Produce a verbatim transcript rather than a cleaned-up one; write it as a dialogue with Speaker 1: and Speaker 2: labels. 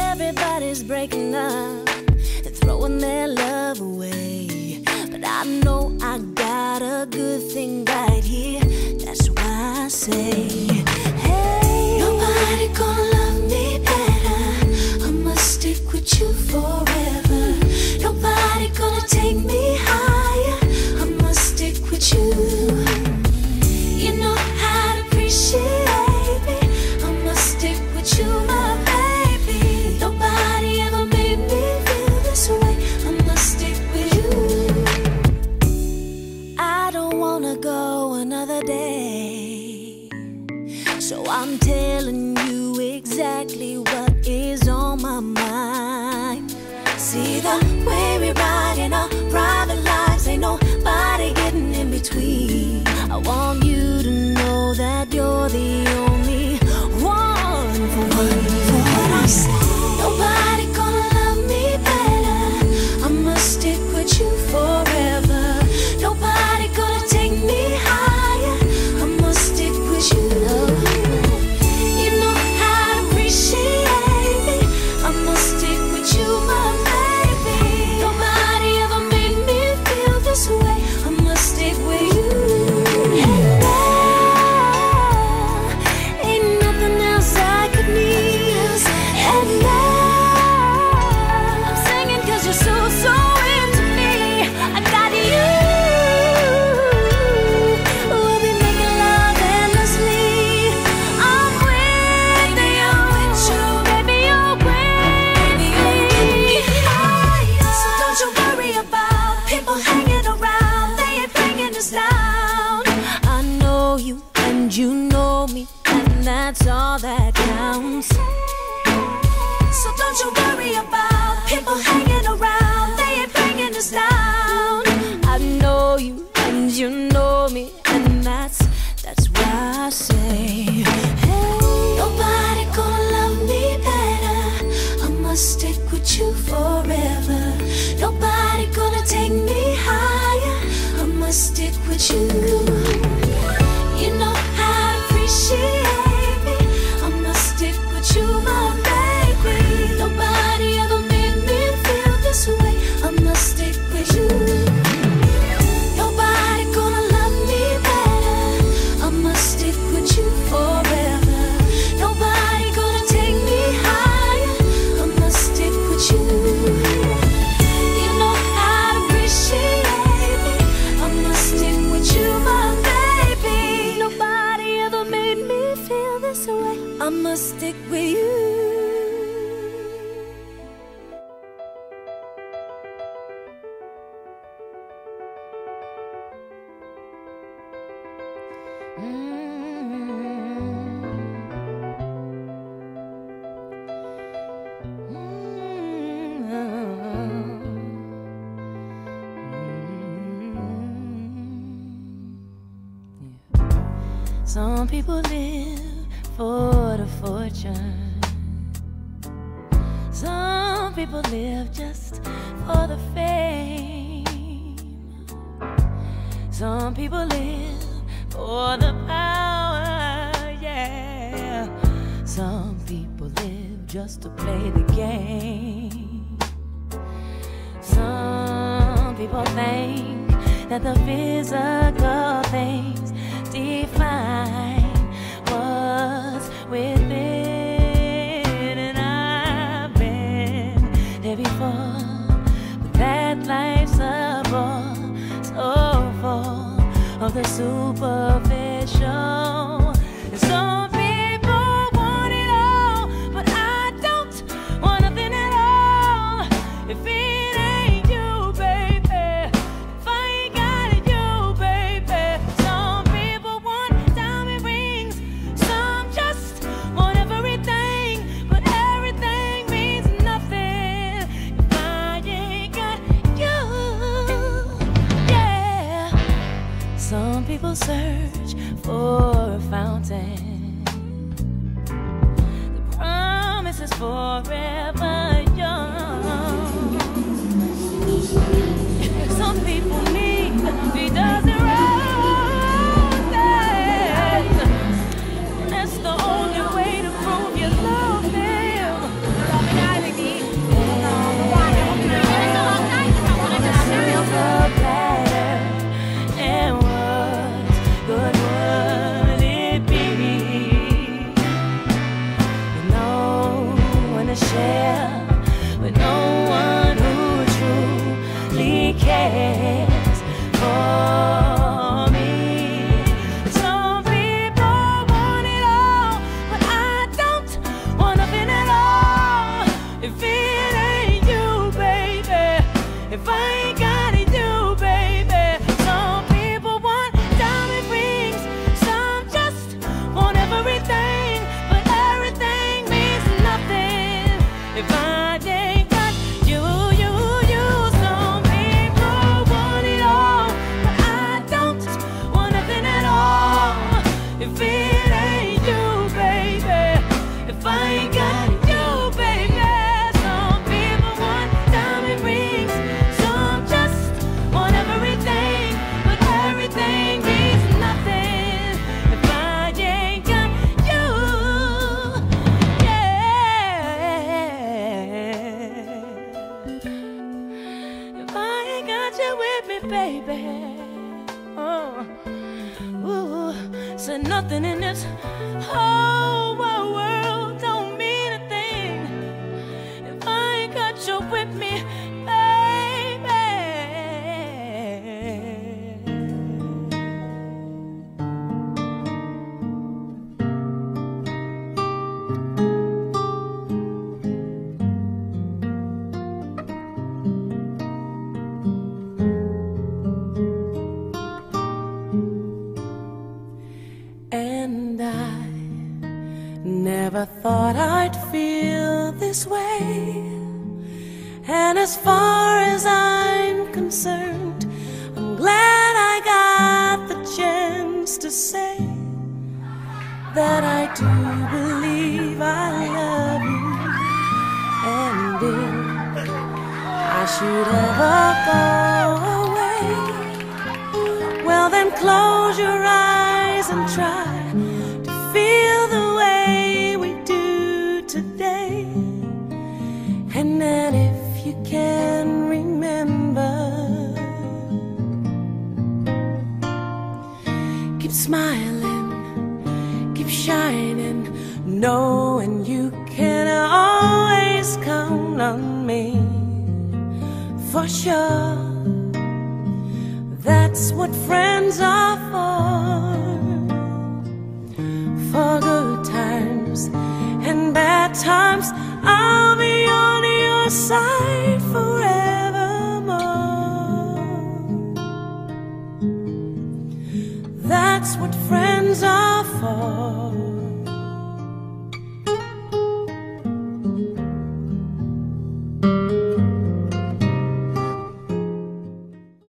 Speaker 1: everybody's breaking up and throwing their love away. But I know I got a good thing right here. That's why I say, hey, nobody gonna love me better. I must stick with you forever. Nobody gonna take me higher. I must stick with you. You know how to appreciate me. I must stick with you, my baby. Nobody ever made me feel this way. I must stick with you. I don't wanna go another day, so I'm telling you exactly what is on my mind. See the way we ride in our private lives, ain't nobody getting in between. I want you to know that you're the only one for me. For what I say, nobody gonna love me better. I must stick with you forever. Nobody gonna take me higher. I must stick with you. You know how to appreciate me. I must stick with you, my baby. Nobody ever made me feel this way. I must stick with you. And now, ain't nothing else I could need. And now, I'm singing 'cause you're so, so into me. I got you. We'll be making love endlessly. I'm with you, baby, you're with me. So don't you worry about people hanging around. They ain't bringing us down. I know you and you know me, and that's all that counts. So don't you worry about people hanging around. They ain't bringing us down. I know you and you know me, and that's that's why I say, hey, nobody gonna love me better. I must stick with you forever. Nobody gonna take me higher. I must stick with you. You know how to appreciate me. I must stick with you, my baby. Nobody ever made me feel this way. I must stick with you. Nobody gonna love me better. I must stick with you forever. Nobody gonna take me higher. I must stick with you. You know how to appreciate me. I must stick with you, my baby. Nobody ever made me feel this way. I must stick with you. Some people live for the fortune. Some people live just for the fame. Some people live for the power, yeah. Some people live just to play the game. Some people think that the physical things define what's within, and I've been there before, but that life's a bore so full of the superficial. And some people want it all, but I don't want nothing at all. If it ain't you, baby, if I ain't got it, you, baby. Some people want diamond rings, some just want everything, but everything means nothing if I ain't got you. Yeah. Some people search for a fountain. The promise is forever young. Some people need the dozen roses. That's the only way to prove you love them. there with no one who truly cares for me. Some people want it all, but I don't want nothing at all. If it ain't you, baby, if I ain't got it, you, baby. Some people want diamond rings, some just want everything, but everything means nothing if I ain't got you, you, you. Some people want it all, but I don't want nothing at all. If it ain't you, baby, if I ain't got you, baby. Some people want diamond rings, some just want everything, but everything means nothing if I ain't got you. Yeah. If I ain't got you with me, baby. Oh, ooh, said nothing in this whole wide world don't mean a thing if I ain't got you with me, baby. And I never thought I'd feel this way. And as far as I'm concerned, I'm glad I got the chance to say that I do believe I love you. And if I should ever go away, well then close your eyes and try to feel the way we do today. And then if you can remember, keep smiling, keep shining, knowing you can always count on me for sure. That's what friends are for. For good times and bad times, I'll be on your side forevermore. That's what friends are for.